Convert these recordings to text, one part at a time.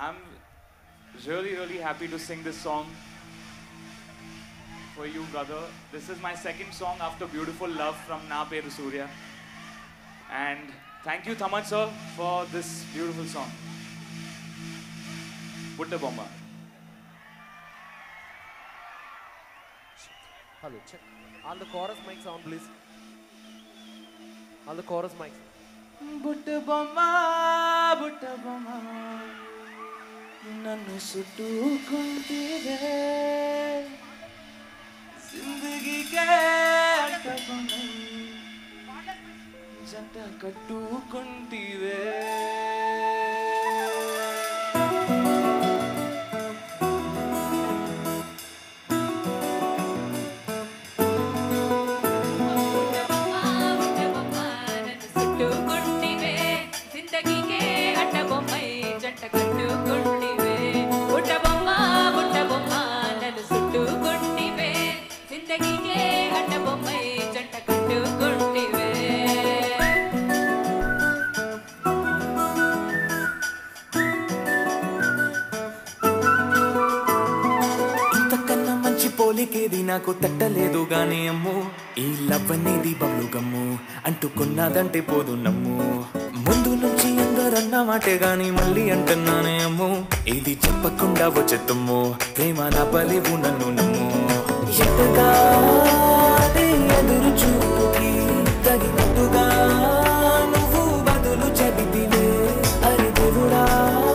I'm really happy to sing this song for you, brother. This is my second song after Beautiful Love from Na Peru Surya. And thank you, Thaman sir, for this beautiful song. Butta Bomba. Hello, check. All the chorus mics on, please. All the chorus mics. Butta Bomba, Butta Bomba, Nannu suttukuntive, Zindagige atta bomma, Janta kattukuntive. పోలికేది నాకు తట్టలేదు గానీ అమ్ము ఈ love అనేది బబ్లు గమ్ము అంటుకున్నదంటే పోదు నమ్ము ముందు నుంచి అందరన్న మాటే గాని మళ్ళీ అంటున్నానే అమ్ము ఇది చెప్పకుండా వచ్చేత్తమ్ము ప్రేమ నా బలివు నన్ను నమ్ము ఎట్టగానే ఎదురు చూపుకి తగినట్టుగా నువ్వు బదులు చెబితివే అరి దేవుడా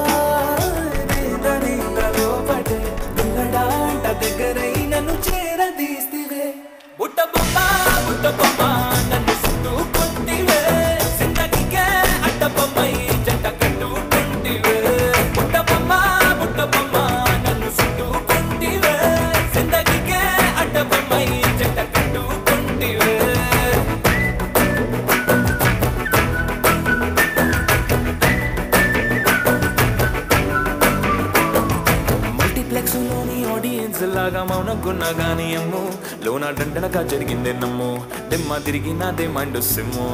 లోపటే దుల్లడాంట దగ్గరై నన్ను చేరదీస్తివే బుట్ట బొమ్మ నన్ను చుట్టుకుంటివే జిందగీకే అడ్డ బొమ్మై జంట కట్టుకుంటివే బుట్ట బొమ్మ నన్ను చుట్టుకుంటివే జిందగీకే అడ్డ బొమ్మై జంట కట్టుకుంటివే మల్టీప్లెక్స్లోని ఆడియన్స్ లాగా మౌనంకున్నా గానీ అమ్ము లోన డండనగా జరిగిందే నమ్ము దెమ్మ తిరిగి నాదే మైండ్ సిమ్ము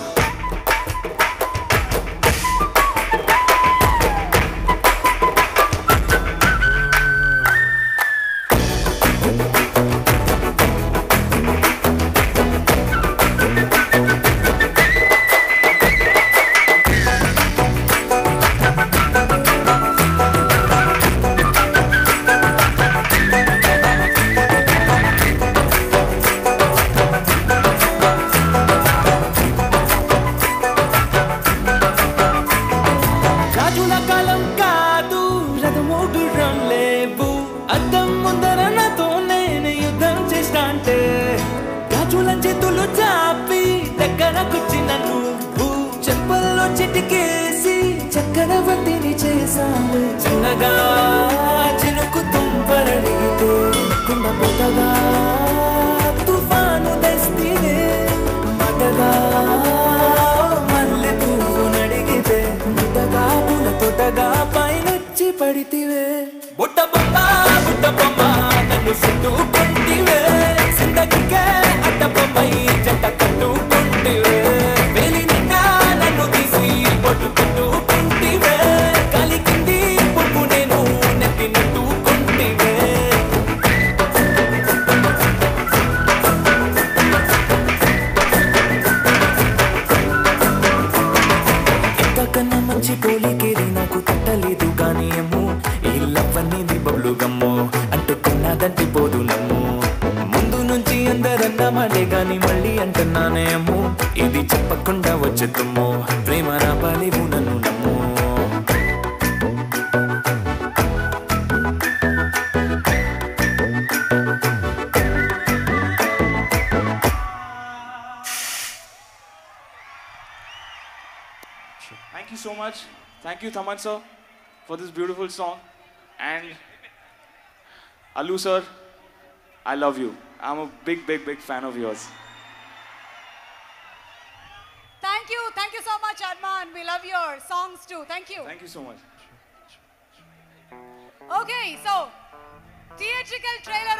చక్రవర్తిని చేసావు చిన్నగా చినుకు తుంపరడిగితే కుండ పొతగా తుఫాను తెస్తివే మటగా మల్లె పువ్వు నడిగితే ముటగా పుల తొటగా పైనొచ్చి పడితివే బుట్ట బొమ్మ నన్ను చుట్టుకుంటివే జిందగీకే అడ్డ బొమ్మై జంట కట్టుకుంటివే వేలి నిండా నన్ను తీసి పొట్టు కట్టుకుంటివే కాలి కింది పువ్వు నేను నెత్తినట్టుకుంటివే ఇంతకన్నా మంచి పోలికేది నాకు తట్టలేదు గానీ అమ్ము ఈ లవ్ అనేది బబ్లు గమ్ము అంటుకున్నదంటే పోదు నమ్ము ముందు నుంచి అందరన్న మాటే గాని మళ్ళీ అంటున్నానే అమ్ము ఇది చెప్పకుండా వచ్చేత్తమ్ము ప్రేమ నా బలివు నన్ను నమ్ము Thank you so much. Thank you, Thaman sir, for this beautiful song. And Allu sir, I love you. I'm a big fan of yours. Thank you so much, Arman. We love your songs too. Thank you. Thank you so much. Okay, so theatrical trailer